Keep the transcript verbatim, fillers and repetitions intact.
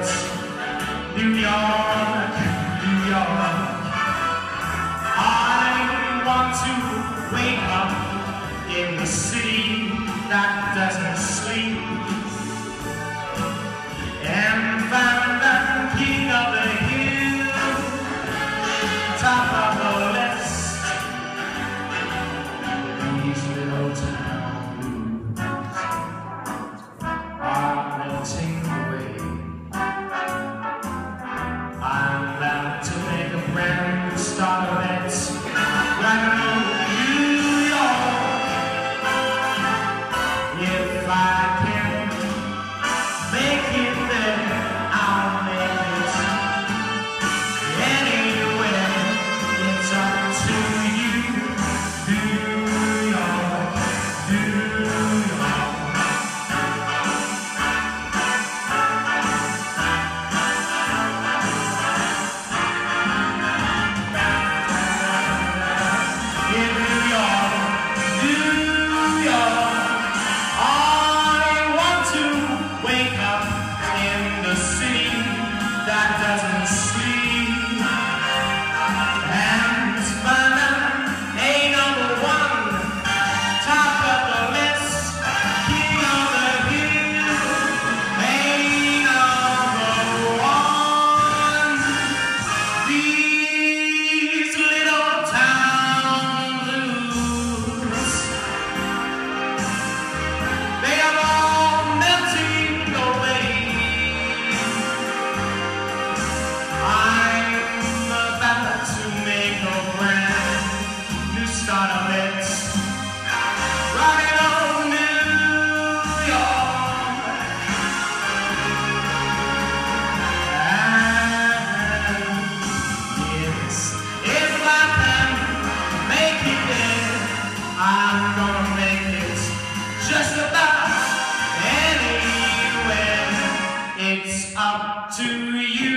New York, New York. I want to wake up in the city that doesn't sleep and find that king of the hill, top of the list. These little town blues are melting away. I'm about to make a brand new start of it right now in New York. If I can make it there, I'll make it anywhere. It's up to you, New York, New York. In New York, New York, I want to wake up in the city that doesn't sleep and find out a number one, top of the list, king of the hill, a number one. These little town blues, they are all melting away. I'm about to make a brand new start of it right on New York. And yes, if I can make it there, I'm gonna make it just about anywhere. It's up to you.